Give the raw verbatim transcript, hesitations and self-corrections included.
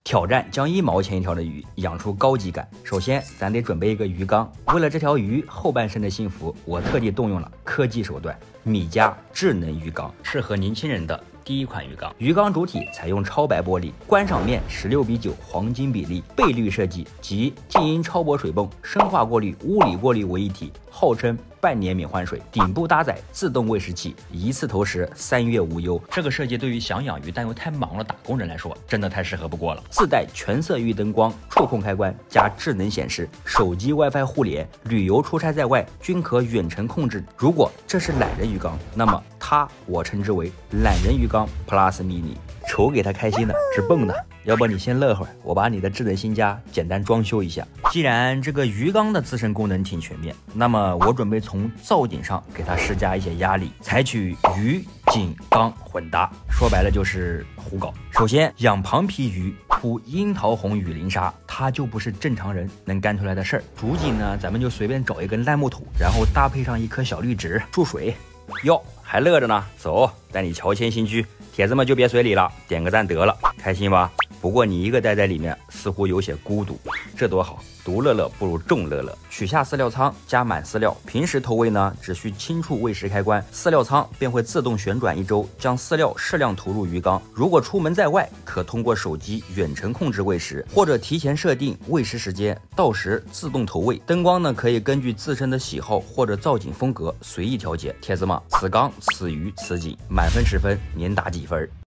挑战将一毛钱一条的鱼养出高级感。首先，咱得准备一个鱼缸。为了这条鱼后半生的幸福，我特地动用了科技手段——米家智能鱼缸，适合年轻人的第一款鱼缸。鱼缸主体采用超白玻璃，观赏面十六比九黄金比例，倍率设计集静音超薄水泵、生化过滤、物理过滤为一体，号称半年免换水。顶部搭载自动喂食器，一次投食，三月无忧。这个设计对于想养鱼但又太忙了打工人来说，真的太适合不过了。自带全色域灯光、触控开关加智能显示，手机 WiFi 互联，旅游出差在外均可远程控制。如果这是懒人鱼缸，那么它我称之为懒人鱼缸 Plus Mini。瞅给他开心的直蹦呢。要不你先乐会儿，我把你的智能新家简单装修一下。既然这个鱼缸的自身功能挺全面，那么我准备从造景上给它施加一些压力，采取鱼景缸混搭，说白了就是胡搞。首先养庞皮鱼铺樱桃红雨林沙，它就不是正常人能干出来的事儿。主景呢，咱们就随便找一根烂木土，然后搭配上一颗小绿植注水。哟，还乐着呢，走，带你乔迁新居。铁子们就别随礼了，点个赞得了，开心吧？不过你一个待在里面，似乎有些孤独，这多好，独乐乐不如众乐乐。取下饲料仓，加满饲料，平时投喂呢，只需轻触喂食开关，饲料仓便会自动旋转一周，将饲料适量投入鱼缸。如果出门在外，可通过手机远程控制喂食，或者提前设定喂食时间，到时自动投喂。灯光呢，可以根据自身的喜好或者造景风格随意调节。铁子们，此缸此鱼此景，满分十分，您打几分？